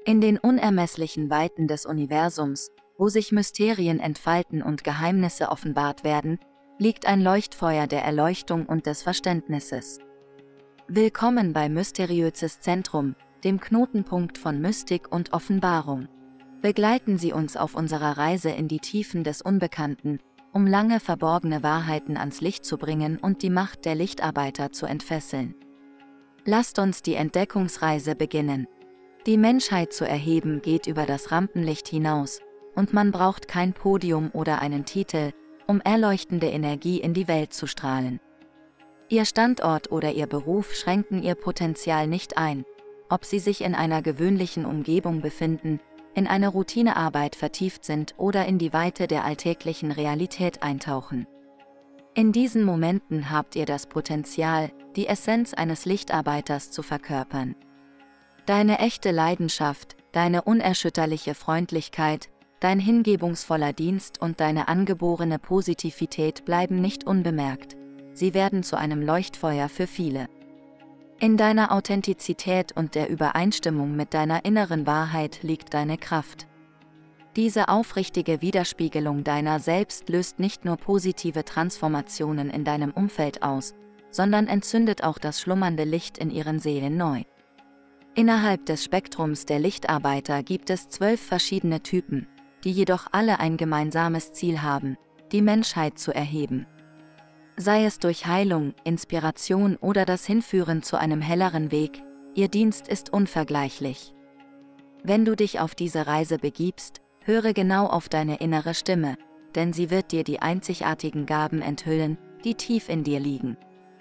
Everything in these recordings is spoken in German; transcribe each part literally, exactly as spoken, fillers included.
In den unermesslichen Weiten des Universums, wo sich Mysterien entfalten und Geheimnisse offenbart werden, liegt ein Leuchtfeuer der Erleuchtung und des Verständnisses. Willkommen bei Mysteriöses Zentrum, dem Knotenpunkt von Mystik und Offenbarung. Begleiten Sie uns auf unserer Reise in die Tiefen des Unbekannten, um lange verborgene Wahrheiten ans Licht zu bringen und die Macht der Lichtarbeiter zu entfesseln. Lasst uns die Entdeckungsreise beginnen. Die Menschheit zu erheben geht über das Rampenlicht hinaus, und man braucht kein Podium oder einen Titel, um erleuchtende Energie in die Welt zu strahlen. Ihr Standort oder Ihr Beruf schränken Ihr Potenzial nicht ein, ob Sie sich in einer gewöhnlichen Umgebung befinden, in eine Routinearbeit vertieft sind oder in die Weite der alltäglichen Realität eintauchen. In diesen Momenten habt ihr das Potenzial, die Essenz eines Lichtarbeiters zu verkörpern. Deine echte Leidenschaft, deine unerschütterliche Freundlichkeit, dein hingebungsvoller Dienst und deine angeborene Positivität bleiben nicht unbemerkt. Sie werden zu einem Leuchtfeuer für viele. In deiner Authentizität und der Übereinstimmung mit deiner inneren Wahrheit liegt deine Kraft. Diese aufrichtige Widerspiegelung deiner selbst löst nicht nur positive Transformationen in deinem Umfeld aus, sondern entzündet auch das schlummernde Licht in ihren Seelen neu. Innerhalb des Spektrums der Lichtarbeiter gibt es zwölf verschiedene Typen, die jedoch alle ein gemeinsames Ziel haben, die Menschheit zu erheben. Sei es durch Heilung, Inspiration oder das Hinführen zu einem helleren Weg, ihr Dienst ist unvergleichlich. Wenn du dich auf diese Reise begibst, höre genau auf deine innere Stimme, denn sie wird dir die einzigartigen Gaben enthüllen, die tief in dir liegen.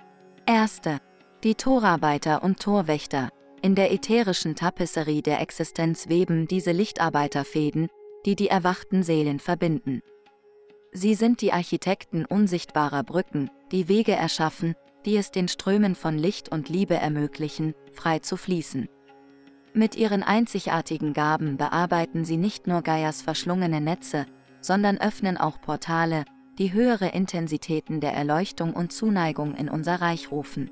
Erste. Die Torarbeiter und Torwächter. In der ätherischen Tapisserie der Existenz weben diese Lichtarbeiterfäden, die die erwachten Seelen verbinden. Sie sind die Architekten unsichtbarer Brücken, die Wege erschaffen, die es den Strömen von Licht und Liebe ermöglichen, frei zu fließen. Mit ihren einzigartigen Gaben bearbeiten sie nicht nur Gaias verschlungene Netze, sondern öffnen auch Portale, die höhere Intensitäten der Erleuchtung und Zuneigung in unser Reich rufen.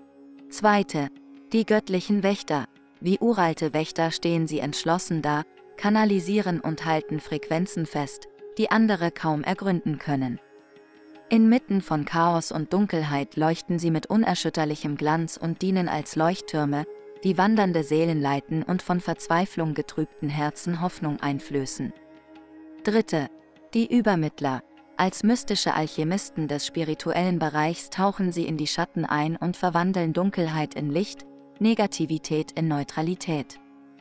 Zweite. Die göttlichen Wächter. Wie uralte Wächter stehen sie entschlossen da, kanalisieren und halten Frequenzen fest, die andere kaum ergründen können. Inmitten von Chaos und Dunkelheit leuchten sie mit unerschütterlichem Glanz und dienen als Leuchttürme, die wandernde Seelen leiten und von Verzweiflung getrübten Herzen Hoffnung einflößen. Dritte. Die Übermittler. Als mystische Alchemisten des spirituellen Bereichs tauchen sie in die Schatten ein und verwandeln Dunkelheit in Licht, Negativität in Neutralität.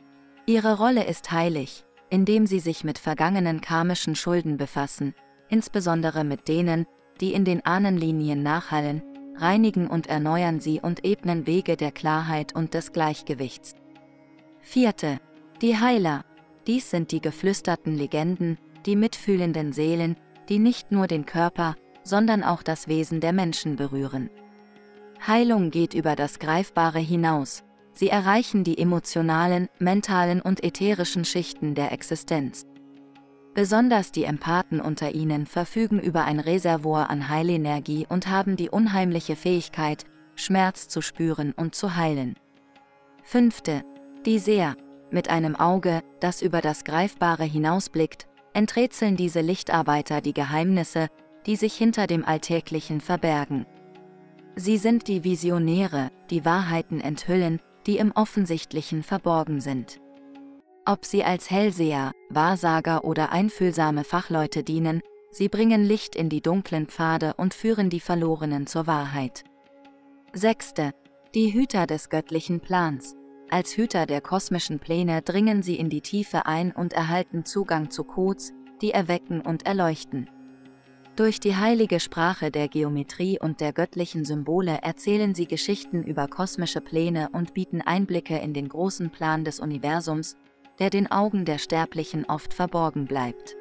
Ihre Rolle ist heilig, indem sie sich mit vergangenen karmischen Schulden befassen, insbesondere mit denen, die in den Ahnenlinien nachhallen, reinigen und erneuern sie und ebnen Wege der Klarheit und des Gleichgewichts. Vierte. Die Heiler. Dies sind die geflüsterten Legenden, die mitfühlenden Seelen, die nicht nur den Körper, sondern auch das Wesen der Menschen berühren. Heilung geht über das Greifbare hinaus. Sie erreichen die emotionalen, mentalen und ätherischen Schichten der Existenz. Besonders die Empathen unter ihnen verfügen über ein Reservoir an Heilenergie und haben die unheimliche Fähigkeit, Schmerz zu spüren und zu heilen. Fünfte. Die Seher. Mit einem Auge, das über das Greifbare hinausblickt, enträtseln diese Lichtarbeiter die Geheimnisse, die sich hinter dem Alltäglichen verbergen. Sie sind die Visionäre, die Wahrheiten enthüllen, die im Offensichtlichen verborgen sind. Ob sie als Hellseher, Wahrsager oder einfühlsame Fachleute dienen, sie bringen Licht in die dunklen Pfade und führen die Verlorenen zur Wahrheit. Sechste. Die Hüter des göttlichen Plans. Als Hüter der kosmischen Pläne dringen sie in die Tiefe ein und erhalten Zugang zu Codes, die erwecken und erleuchten. Durch die heilige Sprache der Geometrie und der göttlichen Symbole erzählen sie Geschichten über kosmische Pläne und bieten Einblicke in den großen Plan des Universums, der den Augen der Sterblichen oft verborgen bleibt.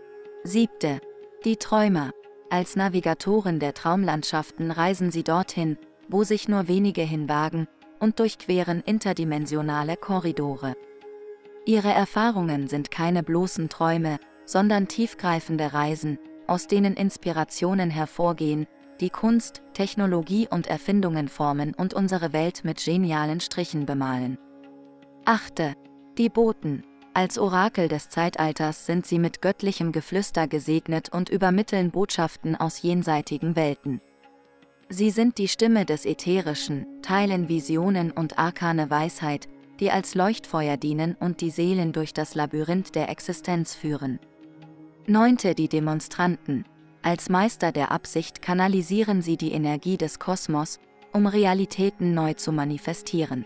Siebte. Die Träumer. Als Navigatoren der Traumlandschaften reisen sie dorthin, wo sich nur wenige hinwagen, und durchqueren interdimensionale Korridore. Ihre Erfahrungen sind keine bloßen Träume, sondern tiefgreifende Reisen, aus denen Inspirationen hervorgehen, die Kunst, Technologie und Erfindungen formen und unsere Welt mit genialen Strichen bemalen. Achte. Die Boten. Als Orakel des Zeitalters sind sie mit göttlichem Geflüster gesegnet und übermitteln Botschaften aus jenseitigen Welten. Sie sind die Stimme des Ätherischen, teilen Visionen und arkane Weisheit, die als Leuchtfeuer dienen und die Seelen durch das Labyrinth der Existenz führen. Neunte. Die Demonstranten. Als Meister der Absicht kanalisieren sie die Energie des Kosmos, um Realitäten neu zu manifestieren.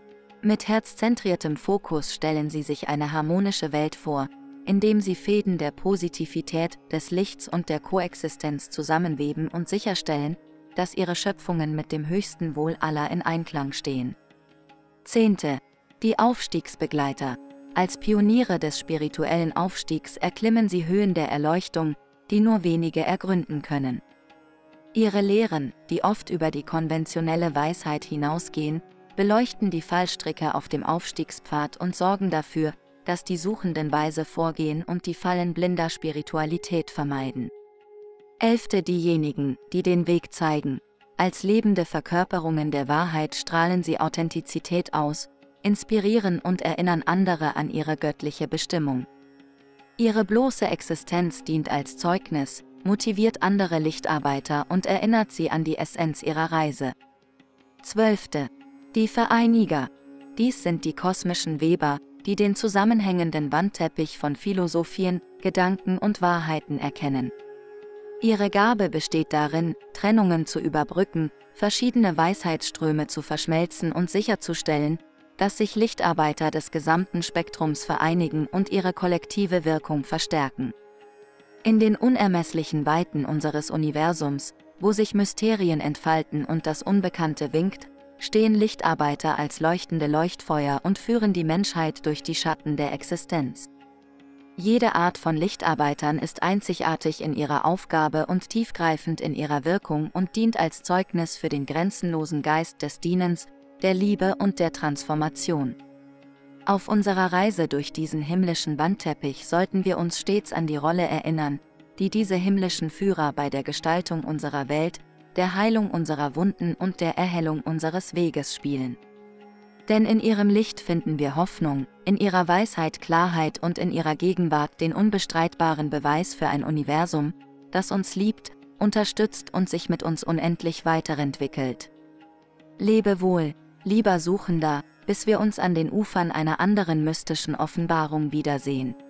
Mit herzzentriertem Fokus stellen sie sich eine harmonische Welt vor, indem sie Fäden der Positivität, des Lichts und der Koexistenz zusammenweben und sicherstellen, dass ihre Schöpfungen mit dem höchsten Wohl aller in Einklang stehen. Zehnte. Die Aufstiegsbegleiter. Als Pioniere des spirituellen Aufstiegs erklimmen sie Höhen der Erleuchtung, die nur wenige ergründen können. Ihre Lehren, die oft über die konventionelle Weisheit hinausgehen, beleuchten die Fallstricke auf dem Aufstiegspfad und sorgen dafür, dass die Suchenden weise vorgehen und die Fallen blinder Spiritualität vermeiden. Elfte. Diejenigen, die den Weg zeigen. Als lebende Verkörperungen der Wahrheit strahlen sie Authentizität aus, inspirieren und erinnern andere an ihre göttliche Bestimmung. Ihre bloße Existenz dient als Zeugnis, motiviert andere Lichtarbeiter und erinnert sie an die Essenz ihrer Reise. Zwölfte. Die Vereiniger. Dies sind die kosmischen Weber, die den zusammenhängenden Wandteppich von Philosophien, Gedanken und Wahrheiten erkennen. Ihre Gabe besteht darin, Trennungen zu überbrücken, verschiedene Weisheitsströme zu verschmelzen und sicherzustellen, dass sich Lichtarbeiter des gesamten Spektrums vereinigen und ihre kollektive Wirkung verstärken. In den unermesslichen Weiten unseres Universums, wo sich Mysterien entfalten und das Unbekannte winkt, stehen Lichtarbeiter als leuchtende Leuchtfeuer und führen die Menschheit durch die Schatten der Existenz. Jede Art von Lichtarbeitern ist einzigartig in ihrer Aufgabe und tiefgreifend in ihrer Wirkung und dient als Zeugnis für den grenzenlosen Geist des Dienens, der Liebe und der Transformation. Auf unserer Reise durch diesen himmlischen Wandteppich sollten wir uns stets an die Rolle erinnern, die diese himmlischen Führer bei der Gestaltung unserer Welt, der Heilung unserer Wunden und der Erhellung unseres Weges spielen. Denn in ihrem Licht finden wir Hoffnung, in ihrer Weisheit Klarheit und in ihrer Gegenwart den unbestreitbaren Beweis für ein Universum, das uns liebt, unterstützt und sich mit uns unendlich weiterentwickelt. Lebe wohl, lieber Suchender, bis wir uns an den Ufern einer anderen mystischen Offenbarung wiedersehen.